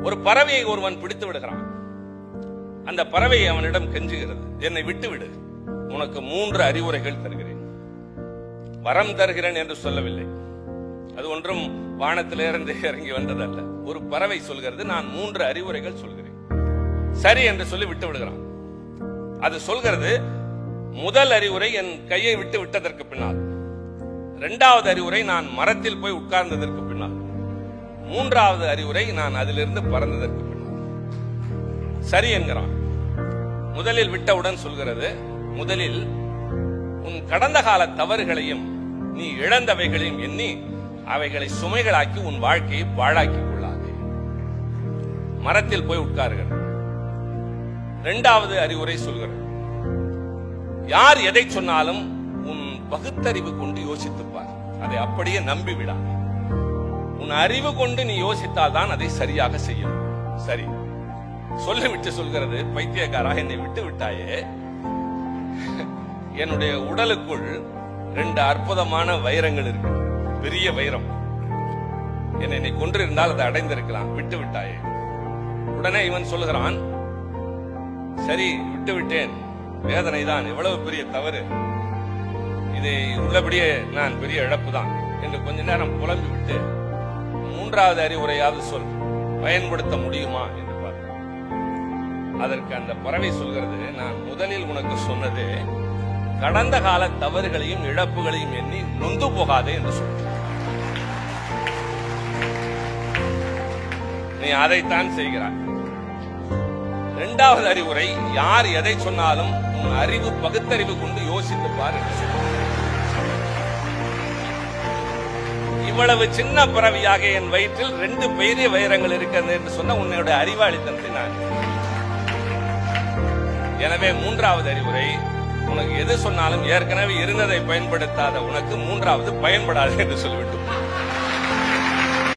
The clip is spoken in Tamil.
ஒரு பறவையை ஒருவன் பிடித்து விடுகிறான். அந்த பறவை அவனிடம் கெஞ்சுகிறது, என்னை விட்டுவிடு, உனக்கு 3 அறிவுரைகள் தருகிறேன். வரம் தருகிறேன் என்று சொல்லவில்லை, அது ஒன்றும் வானத்திலிருந்து இறங்கி வந்ததல்ல. ஒரு பறவை சொல்கிறது, நான் 3 அறிவுரைகள் சொல்கிறேன். சரி என்று சொல்லி விட்டு விடுகிறான். அது சொல்கிறது, முதல் அறிவுரை என் கையை விட்டு விட்டதற்கு பின்னால், 2வது அறிவுரை நான் மரத்தில் போய் உட்கார்ந்ததற்கு பின்னால், 3வது அறிவுரை நான் அதிலிருந்து பறந்ததற்கு பின்னால். சரி என்கிறான். முதலில் விட்டவுடன் சொல்கிறது, முதலில் உன் கடந்த கால தவறுகளையும் நீ இழந்தவைகளையும் எண்ணி அவைகளை சுமைகளாக்கி உன் வாழ்க்கையை பாழாக்கிக் கொள்ளாதே. மரத்தில் போய் உட்காருகிறது. 2வது அறிவுரை சொல்கிறது, யார் எதை சொன்னாலும் உன் பகுத்தறிவு கொண்டு யோசித்துப்பார், அதை அப்படியே நம்பி விடாது. உன் அறிவு கொண்டு நீ யோசித்தால் தான் அதை சரியாக செய்யும். சரி சொல்லிவிட்டு சொல்கிறது, பைத்தியக்காரா, என்னை விட்டு விட்டாயே, என்னுடைய உடலுக்குள் 2 அற்புதமான வைரங்கள் இருக்கு, பெரிய வைரம். என்னை நீ கொன்றிருந்தால் அதை அடைந்திருக்கலாம், விட்டு விட்டாயே. உடனே இவன் சொல்கிறான், சரி விட்டு விட்டேன், வேதனை தான், எவ்வளவு பெரிய தவறு, இதை உள்ளபடியே நான் பெரிய இழப்பு தான் என்று கொஞ்ச நேரம் புலம்பி விட்டு 3வது அறிவுரையாவது சொல், பயன்படுத்த முடியுமா என்று பார்த்தான். அதற்கு அந்த பறவை சொல்கிறது, நான் முதலில் உனக்கு சொன்னது கடந்த கால தவறுகளையும் இழப்புகளையும் எண்ணி நொந்து போகாதே என்று சொல். நீ அதைத்தான் செய்கிறாய். 2வது அறிவுரை, யார் எதை சொன்னாலும் உன் அறிவு பகுத்தறிவு கொண்டு யோசித்து பார் என்று சொல். இவ்வளவு சின்ன பறவையாக என் வயிற்றில் 2 பெரிய வைரங்கள் இருக்கிறது என்று சொன்ன உன்னுடைய அறிவாளித்தனத்தை நான். எனவே 3வது அறிவுரை, உனக்கு எது சொன்னாலும் ஏற்கனவே இருந்ததை பயன்படுத்தாத உனக்கு 3வது பயன்படாது என்று சொல்லிவிட்டு